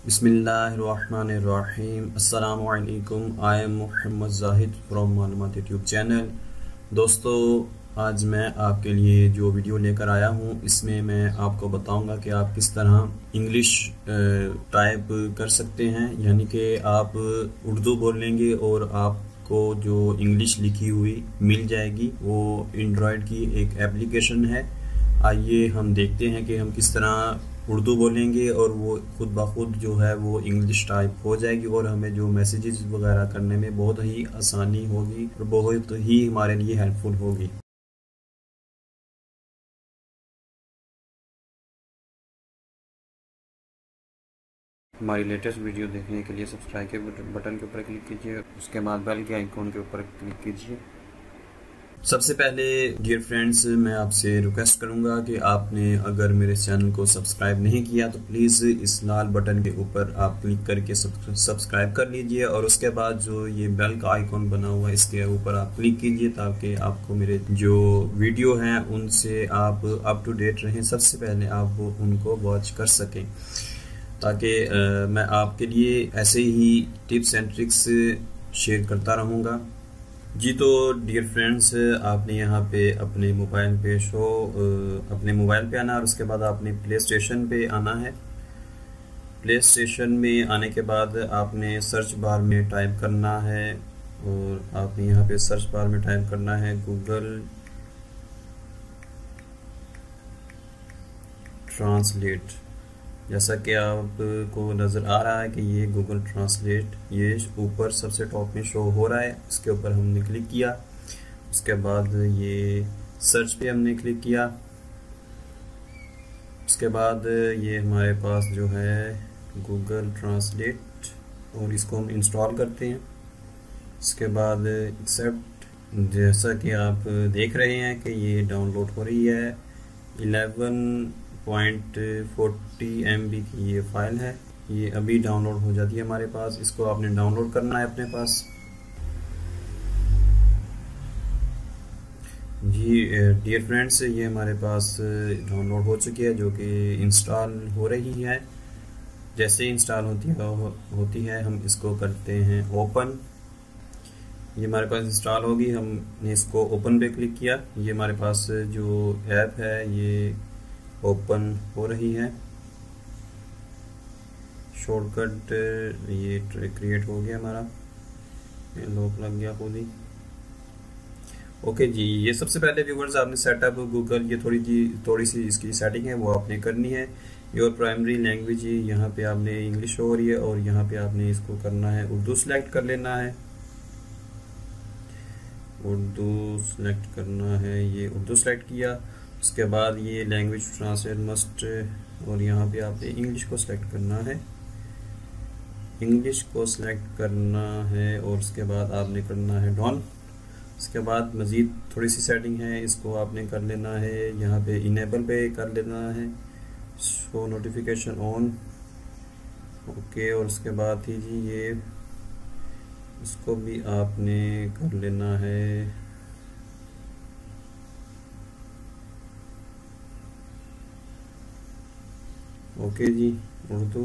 बिस्मिल्लाहिर्रहमानिर्रहीम। अस्सलामु अलैकुम। I am Mohammad Zahid from Maloomati tube channel. दोस्तों, आज मैं आपके लिए जो वीडियो लेकर आया हूँ इसमें मैं आपको बताऊंगा कि आप किस तरह इंग्लिश टाइप कर सकते हैं, यानी कि आप उर्दू बोल लेंगे और आपको जो इंग्लिश लिखी हुई मिल जाएगी। वो एंड्रॉयड की एक एप्लीकेशन है। आइए हम देखते हैं कि हम किस तरह उर्दू बोलेंगे और वो खुद ब खुद जो है वो इंग्लिश टाइप हो जाएगी और हमें जो मैसेजेस वगैरह करने में बहुत ही आसानी होगी और बहुत ही हमारे लिए हेल्पफुल होगी। हमारी लेटेस्ट वीडियो देखने के लिए सब्सक्राइब के बटन के ऊपर क्लिक कीजिए, उसके बाद बेल के आइकॉन के ऊपर क्लिक कीजिए। सबसे पहले डियर फ्रेंड्स, मैं आपसे रिक्वेस्ट करूंगा कि आपने अगर मेरे चैनल को सब्सक्राइब नहीं किया तो प्लीज़ इस लाल बटन के ऊपर आप क्लिक करके सब्सक्राइब कर लीजिए और उसके बाद जो ये बेल का आइकॉन बना हुआ है इसके ऊपर आप क्लिक कीजिए ताकि आपको मेरे जो वीडियो हैं उनसे आप अप टू डेट रहें। सबसे पहले आप उनको वॉच कर सकें ताकि मैं आपके लिए ऐसे ही टिप्स एंड ट्रिक्स शेयर करता रहूँगा। जी तो डियर फ्रेंड्स, आपने यहाँ पे अपने मोबाइल पे आना और उसके बाद आपने प्ले स्टेशन पे आना है। प्ले स्टेशन में आने के बाद आपने सर्च बार में टाइप करना है और आपने यहाँ पे सर्च बार में टाइप करना है गूगल ट्रांसलेट। जैसा कि आपको नज़र आ रहा है कि ये गूगल ट्रांसलेट ये ऊपर सबसे टॉप में शो हो रहा है। इसके ऊपर हमने क्लिक किया, उसके बाद ये सर्च पे हमने क्लिक किया। उसके बाद ये हमारे पास जो है गूगल ट्रांसलेट और इसको हम इंस्टॉल करते हैं। इसके बाद एक्सेप्ट। जैसा कि आप देख रहे हैं कि ये डाउनलोड हो रही है। 11.40 MB की ये फाइल है, ये अभी डाउनलोड हो जाती है हमारे पास। इसको आपने डाउनलोड करना है अपने पास। जी डियर फ्रेंड्स, ये हमारे पास डाउनलोड हो चुकी है जो कि इंस्टॉल हो रही है। जैसे इंस्टॉल होती है हम इसको करते हैं ओपन। ये हमारे पास इंस्टॉल होगी, हमने इसको ओपन पे क्लिक किया। ये हमारे पास जो ऐप है ये ओपन हो रही है। शॉर्टकट ये क्रिएट हो गया हमारा, ये लॉक लग गया खुद ही। ओके जी, ये सबसे पहले व्यूवर्स आपने सेटअप गूगल ये थोड़ी सी इसकी सेटिंग है वो आपने करनी है। योर प्राइमरी लैंग्वेज यहाँ पे आपने इंग्लिश हो रही है और यहाँ पे आपने इसको करना है उर्दू सेलेक्ट कर लेना है। उर्दू सेलेक्ट करना है, ये उर्दू सेलेक्ट किया। उसके बाद ये लैंग्वेज ट्रांसलेट मस्ट और यहाँ पे आपने इंग्लिश को सिलेक्ट करना है। इंग्लिश को सिलेक्ट करना है और उसके बाद आपने करना है डन। उसके बाद मज़ीद थोड़ी सी सेटिंग है, इसको आपने कर लेना है, यहाँ पे इनेबल पे कर लेना है, शो नोटिफिकेशन ऑन। ओके, और उसके बाद ही जी ये इसको भी आपने कर लेना है। ओके जी, उर्दू।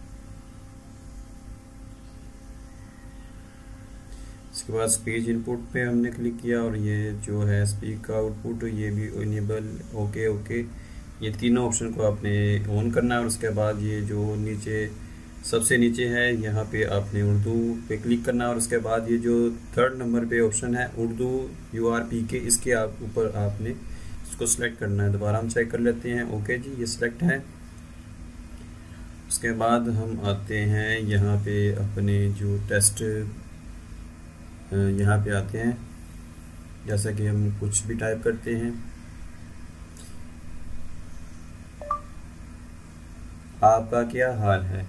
इसके बाद स्पीच इनपुट पे हमने क्लिक किया और ये जो है स्पीक आउटपुट ये भी इनेबल। ओके, ये तीनों ऑप्शन को आपने ऑन करना है और उसके बाद ये जो नीचे सबसे नीचे है यहाँ पे आपने उर्दू पे क्लिक करना है और उसके बाद ये जो 3rd नंबर पे ऑप्शन है उर्दू URPK, इसके ऊपर आपने इसको सिलेक्ट करना है। दोबारा हम चेक कर लेते हैं। ओके जी, ये सिलेक्ट है। उसके बाद हम आते हैं यहाँ पे अपने जो टेस्ट यहाँ पे आते हैं। जैसा कि हम कुछ भी टाइप करते हैं, आपका क्या हाल है।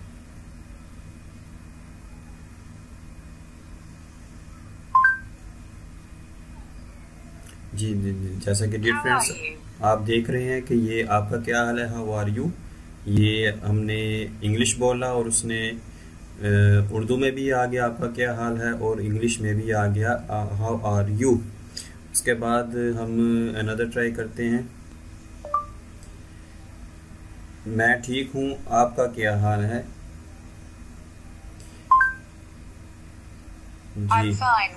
जी, जैसा कि डियर फ्रेंड्स आप देख रहे हैं कि ये आपका क्या हाल है, हाउ आर यू। ये हमने इंग्लिश बोला और उसने उर्दू में भी आ गया आपका क्या हाल है और इंग्लिश में भी आ गया हाउ आर यू। उसके बाद हम अनदर ट्राई करते हैं, मैं ठीक हूँ, आपका क्या हाल है। जी,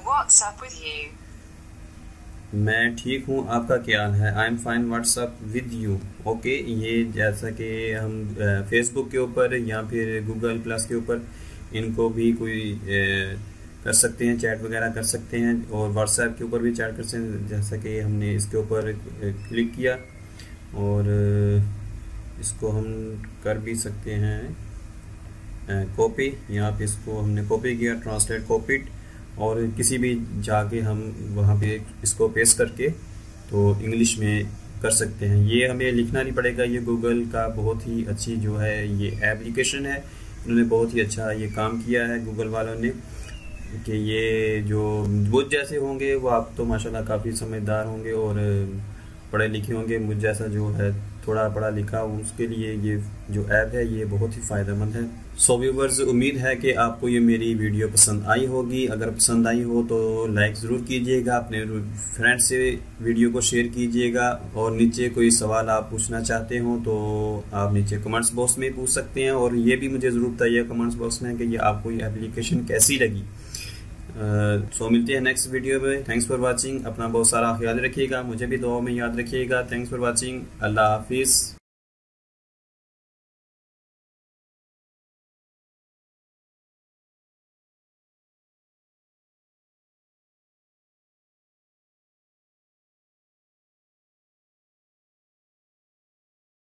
मैं ठीक हूँ, आपका क्या हाल है? I am fine, what's up with you. Okay, ये जैसा कि हम फेसबुक के ऊपर या फिर गूगल प्लस के ऊपर इनको भी कोई कर सकते हैं, चैट वगैरह कर सकते हैं, और व्हाट्सएप के ऊपर भी चैट कर सकते हैं। जैसा कि हमने इसके ऊपर क्लिक किया और इसको हम कर भी सकते हैं कॉपी। यहाँ पे इसको हमने कॉपी किया, ट्रांसलेट कॉपीड, और किसी भी जाके हम वहाँ पे इसको पेस्ट करके तो इंग्लिश में कर सकते हैं। ये हमें लिखना नहीं पड़ेगा। ये गूगल का बहुत ही अच्छी जो है ये एप्लीकेशन है, उन्होंने बहुत ही अच्छा ये काम किया है गूगल वालों ने, कि ये जो मुझ जैसे होंगे वो आप तो माशाल्लाह काफ़ी समझदार होंगे और पढ़े लिखे होंगे, मुझ जैसा जो है थोड़ा पढ़ा लिखा, उसके लिए ये जो ऐप है ये बहुत ही फ़ायदेमंद है। सो व्यूवर्स, उम्मीद है कि आपको ये मेरी वीडियो पसंद आई होगी। अगर पसंद आई हो तो लाइक ज़रूर कीजिएगा, अपने फ्रेंड से वीडियो को शेयर कीजिएगा, और नीचे कोई सवाल आप पूछना चाहते हो तो आप नीचे कमेंट्स बॉक्स में पूछ सकते हैं, और ये भी मुझे ज़रूर बताइए कमेंट्स बॉक्स में कि ये आपको ये एप्लीकेशन कैसी लगी। सो मिलते हैं नेक्स्ट वीडियो में। Thanks for watching. अपना बहुत सारा ख्याल रखिएगा, मुझे भी दुआ में याद रखिएगा। Thanks for watching. अल्लाह हाफिज़।